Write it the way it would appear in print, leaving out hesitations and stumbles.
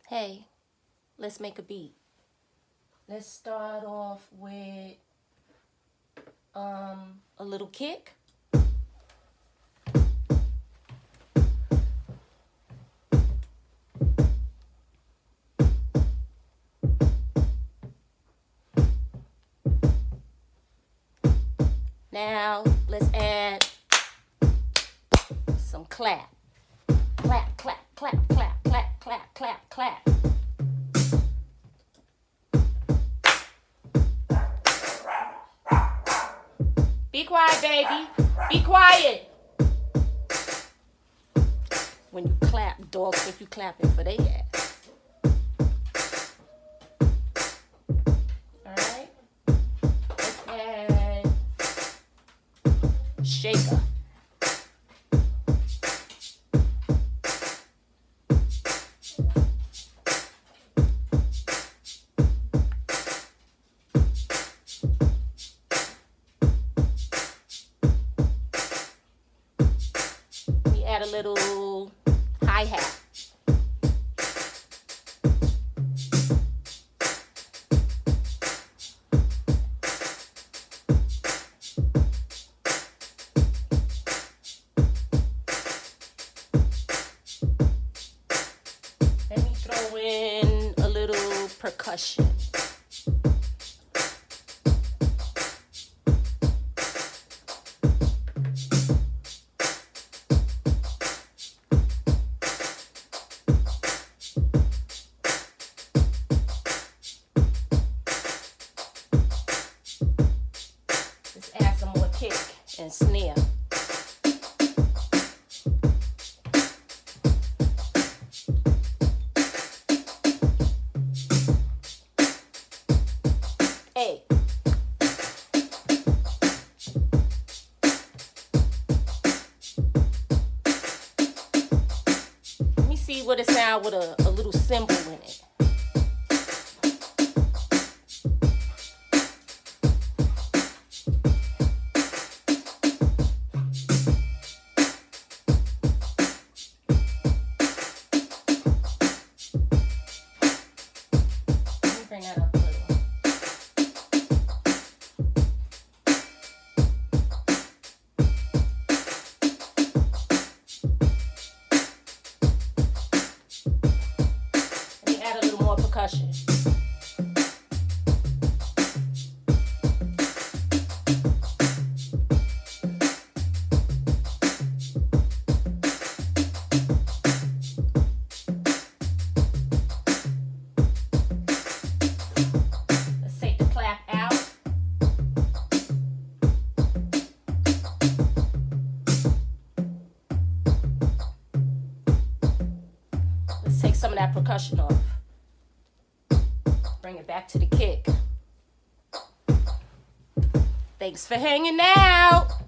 Hey, let's make a beat. Let's start off with a little kick. Now let's add some clap. Clap, clap, clap, clap, clap, clap, clap, clap. Be quiet, baby. Be quiet. When you clap, dogs think you clapping for their ass. Alright? Let's add shaker. Add a little hi-hat. Let me throw in a little percussion. Add some more kick and snare. Hey. Let me see what it sounds with a little cymbal in it. Bring that up a little. Let me add a little more percussion. Take some of that percussion off. Bring it back to the kick. Thanks for hanging out.